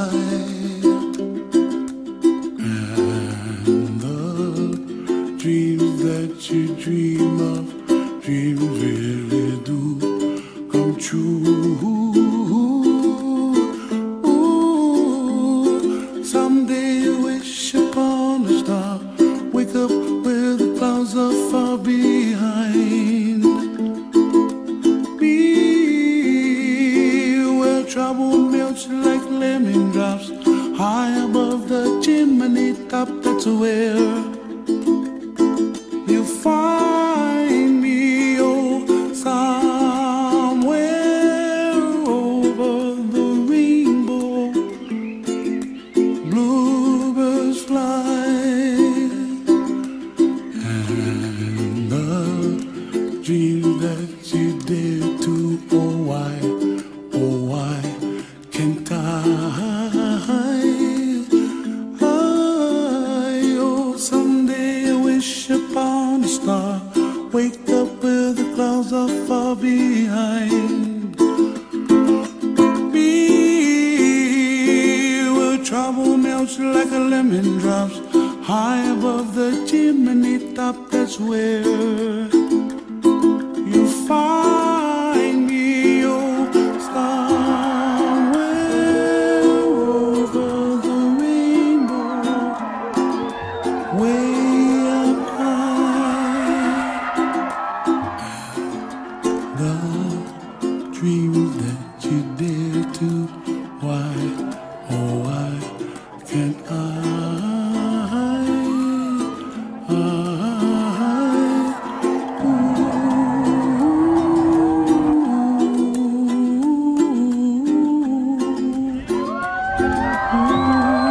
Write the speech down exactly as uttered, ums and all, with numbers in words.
And the dreams that you dream of, dreams really do come true. Ooh, someday you wish upon a star, wake up where the clouds are far behind. Be where trouble melts like lemon drops, high above the chimney top. That's where you find me, oh, somewhere over the rainbow. Bluebirds fly, and the dreams that you dare to, oh why, oh why can't I? Upon a star, wake up where the clouds are far behind. Be where trouble melts like a lemon drops, high above the chimney top. That's where you find me, oh, somewhere over the rainbow, way the dreams that you dare to, why, oh why can't I? I ooh, ooh, ooh.